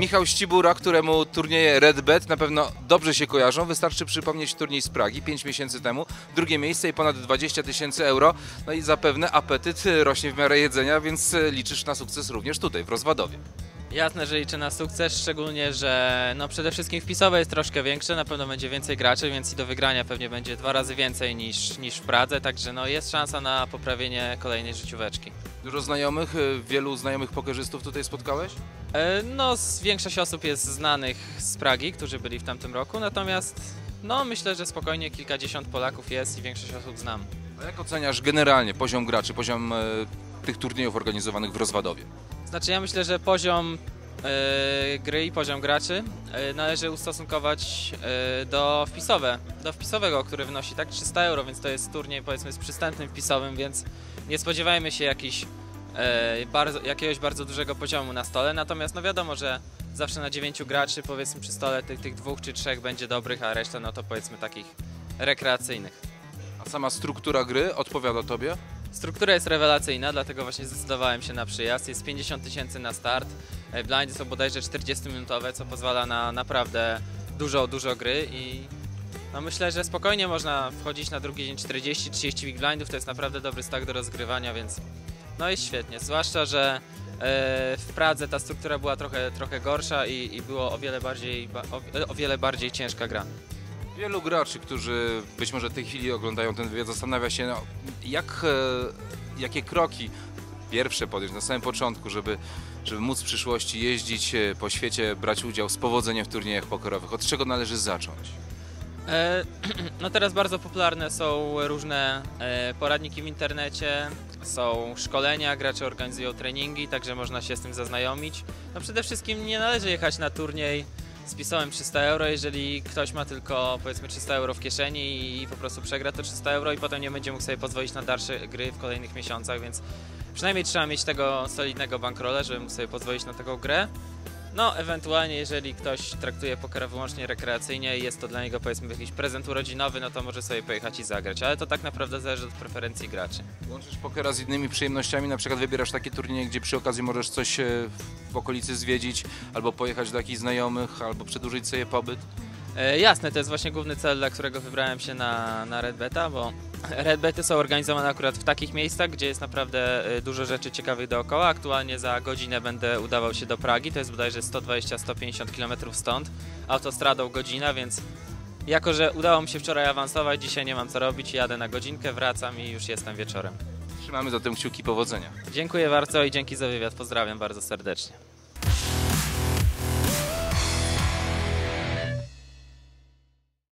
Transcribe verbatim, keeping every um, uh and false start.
Michał Ścibura, któremu turnieje Redbet na pewno dobrze się kojarzą. Wystarczy przypomnieć turniej z Pragi pięć miesięcy temu. Drugie miejsce i ponad dwadzieścia tysięcy euro. No i zapewne apetyt rośnie w miarę jedzenia, więc liczysz na sukces również tutaj, w Rozwadowie. Jasne, że liczę na sukces, szczególnie, że no przede wszystkim wpisowe jest troszkę większe, na pewno będzie więcej graczy, więc i do wygrania pewnie będzie dwa razy więcej niż, niż w Pradze, także no jest szansa na poprawienie kolejnej życióweczki. Dużo znajomych, wielu znajomych pokerzystów tutaj spotkałeś? E, no większość osób jest znanych z Pragi, którzy byli w tamtym roku, natomiast no myślę, że spokojnie kilkadziesiąt Polaków jest i większość osób znam. A jak oceniasz generalnie poziom graczy, poziom e, tych turniejów organizowanych w Rozwadowie? Znaczy ja myślę, że poziom e, gry i poziom graczy e, należy ustosunkować e, do wpisowe, do wpisowego, który wynosi tak trzysta euro, więc to jest turniej powiedzmy z przystępnym wpisowym, więc nie spodziewajmy się jakiś, e, bardzo, jakiegoś bardzo dużego poziomu na stole, natomiast no wiadomo, że zawsze na dziewięciu graczy powiedzmy przy stole tych, tych dwóch czy trzech będzie dobrych, a reszta no to powiedzmy takich rekreacyjnych. A sama struktura gry odpowiada Tobie? Struktura jest rewelacyjna, dlatego właśnie zdecydowałem się na przyjazd. Jest pięćdziesiąt tysięcy na start. Blindy są bodajże czterdziestominutowe, co pozwala na naprawdę dużo, dużo gry i no myślę, że spokojnie można wchodzić na drugi dzień czterdzieści trzydzieści big blindów. To jest naprawdę dobry start do rozgrywania, więc no jest świetnie. Zwłaszcza, że w Pradze ta struktura była trochę, trochę gorsza i, i było o wiele bardziej, o, o wiele bardziej ciężka gra. Wielu graczy, którzy być może w tej chwili oglądają ten wywiad, zastanawia się, no, jak, e, jakie kroki pierwsze podjąć na samym początku, żeby, żeby móc w przyszłości jeździć po świecie, brać udział z powodzeniem w turniejach pokerowych. Od czego należy zacząć? E, no teraz bardzo popularne są różne e, poradniki w internecie, są szkolenia, gracze organizują treningi, także można się z tym zaznajomić. No przede wszystkim nie należy jechać na turniej z pisałem trzysta euro, jeżeli ktoś ma tylko powiedzmy trzysta euro w kieszeni i po prostu przegra to trzysta euro i potem nie będzie mógł sobie pozwolić na dalsze gry w kolejnych miesiącach, więc przynajmniej trzeba mieć tego solidnego bankrola, żeby mógł sobie pozwolić na taką grę. No ewentualnie jeżeli ktoś traktuje pokera wyłącznie rekreacyjnie i jest to dla niego powiedzmy jakiś prezent urodzinowy, no to może sobie pojechać i zagrać, ale to tak naprawdę zależy od preferencji graczy. Łączysz pokera z innymi przyjemnościami, na przykład wybierasz takie turnieje, gdzie przy okazji możesz coś w okolicy zwiedzić, albo pojechać do jakichś znajomych, albo przedłużyć sobie pobyt? E, jasne, to jest właśnie główny cel, dla którego wybrałem się na, na Redbeta, bo Redbety są organizowane akurat w takich miejscach, gdzie jest naprawdę dużo rzeczy ciekawych dookoła. Aktualnie za godzinę będę udawał się do Pragi, to jest bodajże sto dwadzieścia do stu pięćdziesięciu kilometrów stąd, autostradą godzina, więc jako, że udało mi się wczoraj awansować, dzisiaj nie mam co robić, jadę na godzinkę, wracam i już jestem wieczorem. Trzymamy zatem kciuki, powodzenia. Dziękuję bardzo i dzięki za wywiad, pozdrawiam bardzo serdecznie.